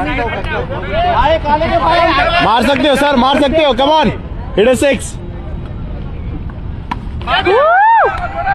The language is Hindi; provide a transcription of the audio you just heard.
मार सकते हो सर, मार सकते हो, कम ऑन, हिट अ 6।